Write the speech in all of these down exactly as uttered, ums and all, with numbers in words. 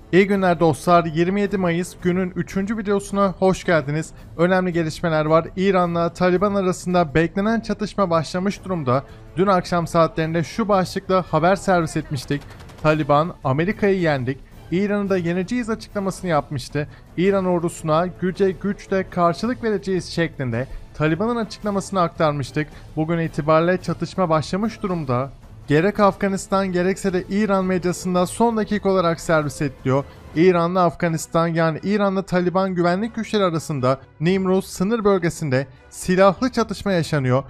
İyi günler dostlar. yirmi yedi Mayıs günün üçüncü videosuna hoş geldiniz. Önemli gelişmeler var. İran'la Taliban arasında beklenen çatışma başlamış durumda. Dün akşam saatlerinde şu başlıkla haber servis etmiştik. Taliban, Amerika'yı yendik. İran'ı da yeneceğiz açıklamasını yapmıştı. İran ordusuna güce güçle karşılık vereceğiz şeklinde Taliban'ın açıklamasını aktarmıştık. Bugün itibariyle çatışma başlamış durumda. Gerek Afganistan gerekse de İran medyasında son dakika olarak servis ediliyor. İran'la Afganistan yani İran'la Taliban güvenlik güçleri arasında Nimruz sınır bölgesinde silahlı çatışma yaşanıyor.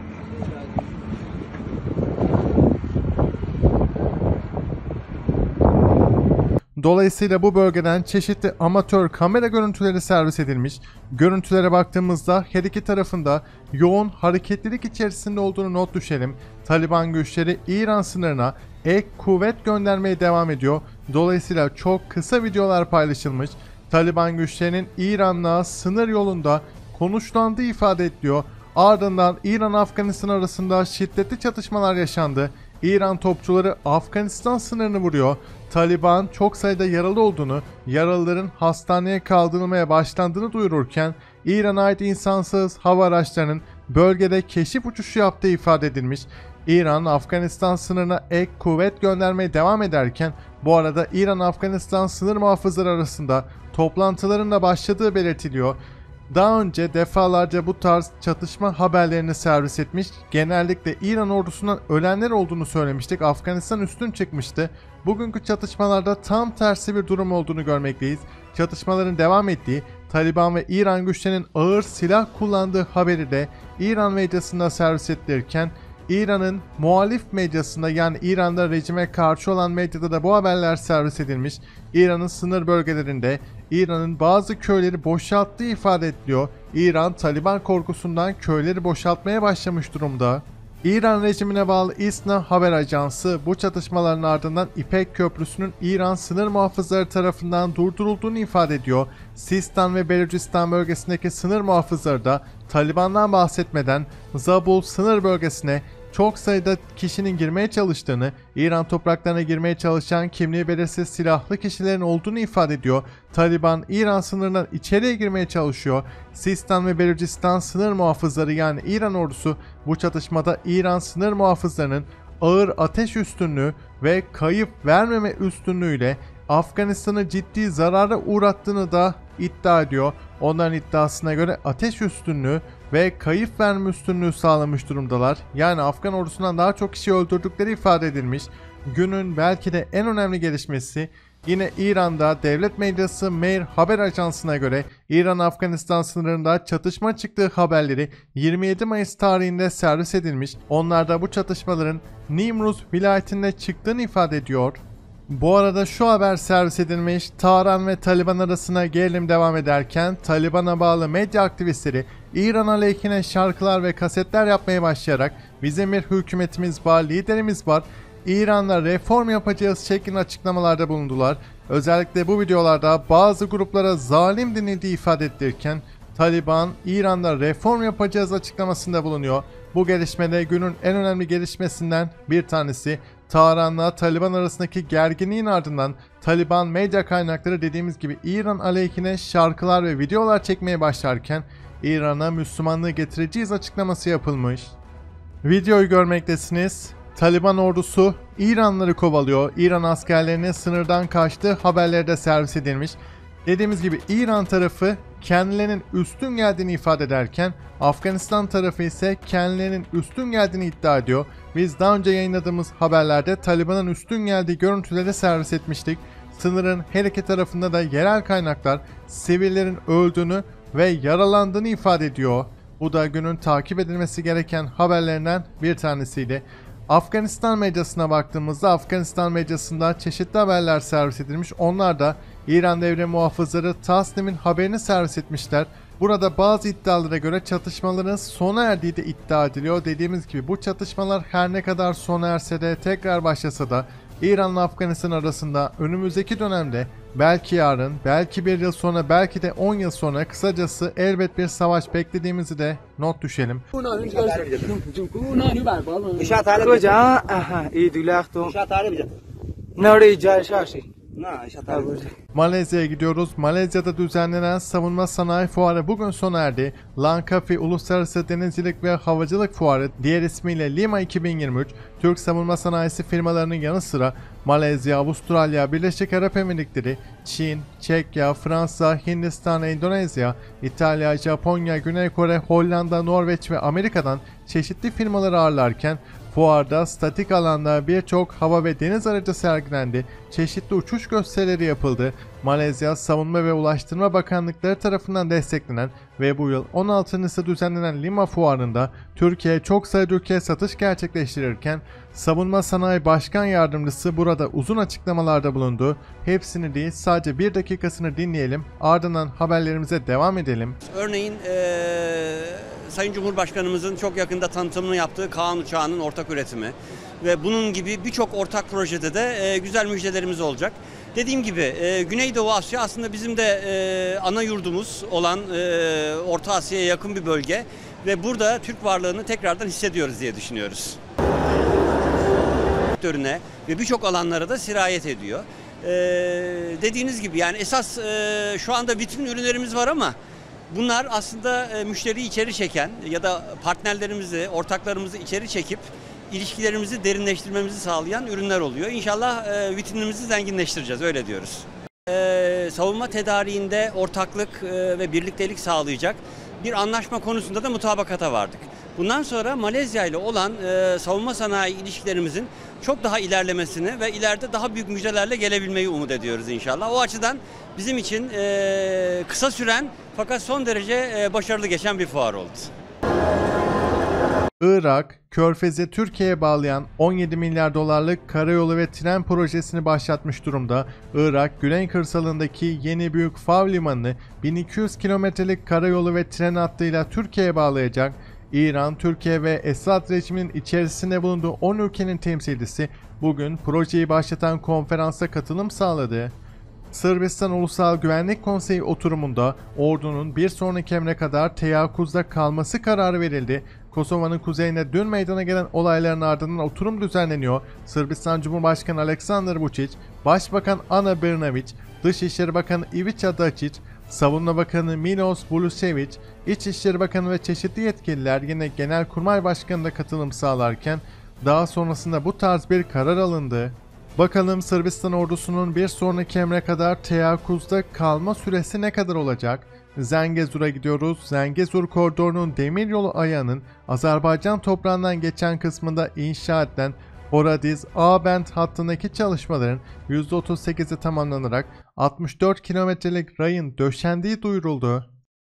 Dolayısıyla bu bölgeden çeşitli amatör kamera görüntüleri servis edilmiş. Görüntülere baktığımızda her iki tarafında yoğun hareketlilik içerisinde olduğunu not düşelim. Taliban güçleri İran sınırına ek kuvvet göndermeye devam ediyor. Dolayısıyla çok kısa videolar paylaşılmış. Taliban güçlerinin İran'la sınır yolunda konuşlandığı ifade ediliyor. Ardından İran-Afganistan arasında şiddetli çatışmalar yaşandı. İran topçuları Afganistan sınırını vuruyor. Taliban çok sayıda yaralı olduğunu, yaralıların hastaneye kaldırılmaya başlandığını duyururken İran'a ait insansız hava araçlarının bölgede keşif uçuşu yaptığı ifade edilmiş. İran, Afganistan sınırına ek kuvvet göndermeye devam ederken bu arada İran-Afganistan sınır muhafızları arasında toplantıların da başladığı belirtiliyor. Daha önce defalarca bu tarz çatışma haberlerini servis etmiş, genellikle İran ordusundan ölenler olduğunu söylemiştik, Afganistan üstün çıkmıştı. Bugünkü çatışmalarda tam tersi bir durum olduğunu görmekteyiz. Çatışmaların devam ettiği, Taliban ve İran güçlerinin ağır silah kullandığı haberi de İran medyasında servis edilirken, İran'ın muhalif medyasında yani İran'da rejime karşı olan medyada da bu haberler servis edilmiş. İran'ın sınır bölgelerinde İran'ın bazı köyleri boşalttığı ifade ediliyor. İran, Taliban korkusundan köyleri boşaltmaya başlamış durumda. İran rejimine bağlı İSNA haber ajansı bu çatışmaların ardından İpek Köprüsü'nün İran sınır muhafızları tarafından durdurulduğunu ifade ediyor. Sistan ve Belucistan bölgesindeki sınır muhafızları da Taliban'dan bahsetmeden Zabul sınır bölgesine çok sayıda kişinin girmeye çalıştığını, İran topraklarına girmeye çalışan kimliği belirsiz silahlı kişilerin olduğunu ifade ediyor. Taliban İran sınırından içeriye girmeye çalışıyor. Sistan ve Belucistan sınır muhafızları yani İran ordusu bu çatışmada İran sınır muhafızlarının ağır ateş üstünlüğü ve kayıp vermeme üstünlüğüyle Afganistan'ı ciddi zarara uğrattığını da iddia ediyor. Onların iddiasına göre ateş üstünlüğü ve kayıp verme üstünlüğü sağlamış durumdalar. Yani Afgan ordusundan daha çok kişi öldürdükleri ifade edilmiş. Günün belki de en önemli gelişmesi yine İran'da devlet medyası Mehr haber ajansına göre İran-Afganistan sınırında çatışma çıktığı haberleri yirmi yedi Mayıs tarihinde servis edilmiş. Onlar da bu çatışmaların Nimruz vilayetinde çıktığını ifade ediyor. Bu arada şu haber servis edilmiş, Tahran ve Taliban arasına gerilim devam ederken Taliban'a bağlı medya aktivistleri İran aleyhine şarkılar ve kasetler yapmaya başlayarak bizim bir hükümetimiz var, liderimiz var, İran'la reform yapacağız şeklinde açıklamalarda bulundular. Özellikle bu videolarda bazı gruplara zalim denildiği ifade edilirken Taliban İran'da reform yapacağız açıklamasında bulunuyor. Bu gelişmede günün en önemli gelişmesinden bir tanesi Tahran'la Taliban arasındaki gerginliğin ardından Taliban medya kaynakları dediğimiz gibi İran aleyhine şarkılar ve videolar çekmeye başlarken İran'a Müslümanlığı getireceğiz açıklaması yapılmış. Videoyu görmektesiniz. Taliban ordusu İranlıları kovalıyor. İran askerlerinin sınırdan kaçtığı haberleri de servis edilmiş. Dediğimiz gibi İran tarafı kendilerinin üstün geldiğini ifade ederken Afganistan tarafı ise kendilerinin üstün geldiğini iddia ediyor. Biz daha önce yayınladığımız haberlerde Taliban'ın üstün geldiği görüntüleri servis etmiştik. Sınırın her iki tarafında da yerel kaynaklar sivillerin öldüğünü ve yaralandığını ifade ediyor. Bu da günün takip edilmesi gereken haberlerinden bir tanesiydi. Afganistan medyasına baktığımızda Afganistan medyasında çeşitli haberler servis edilmiş. Onlar da İran devre muhafızları Tasnim'in haberini servis etmişler. Burada bazı iddialara göre çatışmaların sona erdiği de iddia ediliyor. Dediğimiz gibi bu çatışmalar her ne kadar sona erse de tekrar başlasa da İran'la Afganistan arasında önümüzdeki dönemde belki yarın, belki bir yıl sonra, belki de on yıl sonra kısacası elbet bir savaş beklediğimizi de not düşelim. Malezya'ya gidiyoruz. Malezya'da düzenlenen savunma sanayi fuarı bugün sona erdi. Langkawi Uluslararası Denizcilik ve Havacılık Fuarı, diğer ismiyle Lima iki bin yirmi üç, Türk savunma sanayisi firmalarının yanı sıra Malezya, Avustralya, Birleşik Arap Emirlikleri, Çin, Çekya, Fransa, Hindistan, Endonezya, İtalya, Japonya, Güney Kore, Hollanda, Norveç ve Amerika'dan çeşitli firmaları ağırlarken fuarda statik alanda birçok hava ve deniz aracı sergilendi, çeşitli uçuş gösterileri yapıldı. Malezya Savunma ve Ulaştırma Bakanlıkları tarafından desteklenen ve bu yıl on altıncısı düzenlenen Lima Fuarı'nda Türkiye çok sayıda ülkeye satış gerçekleştirirken Savunma Sanayi Başkan Yardımcısı burada uzun açıklamalarda bulundu. Hepsini değil, sadece bir dakikasını dinleyelim, ardından haberlerimize devam edelim. Örneğin ee, Sayın Cumhurbaşkanımızın çok yakında tanıtımını yaptığı Kaan uçağının ortak üretimi ve bunun gibi birçok ortak projede de e, güzel müjdelerimiz olacak. Dediğim gibi e, Güneydoğu Asya aslında bizim de e, ana yurdumuz olan e, Orta Asya'ya yakın bir bölge ve burada Türk varlığını tekrardan hissediyoruz diye düşünüyoruz. Sektörüne ve birçok alanlara da sirayet ediyor. E, dediğiniz gibi yani esas e, şu anda vitrin ürünlerimiz var ama bunlar aslında e, müşteriyi içeri çeken ya da partnerlerimizi, ortaklarımızı içeri çekip ilişkilerimizi derinleştirmemizi sağlayan ürünler oluyor. İnşallah e, vitrinimizi zenginleştireceğiz, öyle diyoruz. E, savunma tedariğinde ortaklık e, ve birliktelik sağlayacak bir anlaşma konusunda da mutabakata vardık. Bundan sonra Malezya ile olan e, savunma sanayi ilişkilerimizin çok daha ilerlemesini ve ileride daha büyük müjdelerle gelebilmeyi umut ediyoruz inşallah. O açıdan bizim için e, kısa süren fakat son derece e, başarılı geçen bir fuar oldu. Irak, Körfez'i Türkiye'ye bağlayan on yedi milyar dolarlık karayolu ve tren projesini başlatmış durumda. Irak, Güney kırsalındaki yeni büyük Fav limanını bin iki yüz kilometrelik karayolu ve tren hattıyla Türkiye'ye bağlayacak. İran, Türkiye ve Esad rejiminin içerisinde bulunduğu on ülkenin temsilcisi bugün projeyi başlatan konferansa katılım sağladı. Sırbistan Ulusal Güvenlik Konseyi oturumunda ordunun bir sonraki emre kadar teyakkuzda kalması kararı verildi. Kosova'nın kuzeyinde dün meydana gelen olayların ardından oturum düzenleniyor. Sırbistan Cumhurbaşkanı Aleksandar Vučić, Başbakan Ana Brnabić, Dışişleri Bakanı Ivica Dačić, Savunma Bakanı Miloš Vučević, İçişleri Bakanı ve çeşitli yetkililer yine Genelkurmay Başkanı da katılım sağlarken daha sonrasında bu tarz bir karar alındı. Bakalım Sırbistan ordusunun bir sonraki emre kadar teyakkuzda kalma süresi ne kadar olacak? Zengezur'a gidiyoruz. Zengezur koridorunun demiryolu ayağının Azerbaycan toprağından geçen kısmında inşa edilen Horadiz-Abent hattındaki çalışmaların yüzde otuz sekizi tamamlanarak altmış dört kilometrelik rayın döşendiği duyuruldu.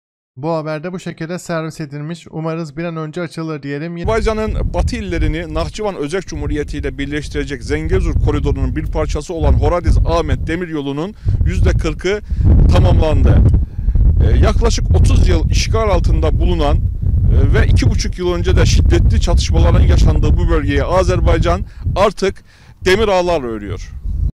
Bu haberde bu şekilde servis edilmiş. Umarız bir an önce açılır diyelim. Azerbaycan'ın batı illerini Nahçıvan Özek Cumhuriyeti ile birleştirecek Zengezur koridorunun bir parçası olan Horadiz-Ahmet demiryolunun yüzde kırkı tamamlandı. Ee, yaklaşık otuz yıl işgal altında bulunan e, ve iki buçuk yıl önce de şiddetli çatışmaların yaşandığı bu bölgeye Azerbaycan artık demir ağlar örüyor.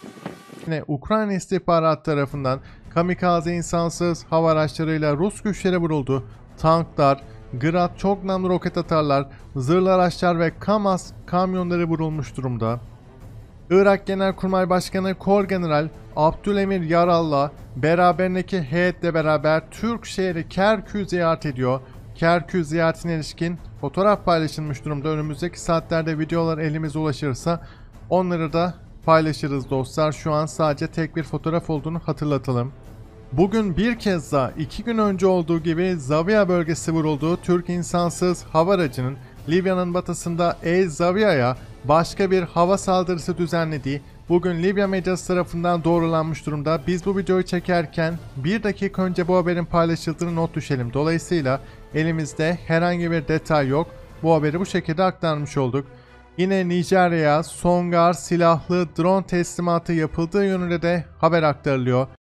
Yine Ukrayna istihbarat tarafından kamikaze insansız hava araçlarıyla Rus güçlere vuruldu. Tanklar, Grad çok namlu roket atarlar, zırhlı araçlar ve KAMAZ kamyonları vurulmuş durumda. Irak Genelkurmay Başkanı Korgeneral Abdülemir Yarallah beraberindeki heyetle beraber Türk şehri Kerkük'ü ziyaret ediyor. Kerkük ziyaretine ilişkin fotoğraf paylaşılmış durumda. Önümüzdeki saatlerde videolar elimize ulaşırsa onları da paylaşırız dostlar. Şu an sadece tek bir fotoğraf olduğunu hatırlatalım. Bugün bir kez daha iki gün önce olduğu gibi Zaviya bölgesi vuruldu. Türk insansız hava aracının Libya'nın batısında El Zaviya'ya başka bir hava saldırısı düzenlediği bugün Libya medyası tarafından doğrulanmış durumda. Biz bu videoyu çekerken bir dakika önce bu haberin paylaşıldığını not düşelim. Dolayısıyla elimizde herhangi bir detay yok. Bu haberi bu şekilde aktarmış olduk. Yine Nijerya'ya Songar silahlı drone teslimatı yapıldığı yönünde de haber aktarılıyor.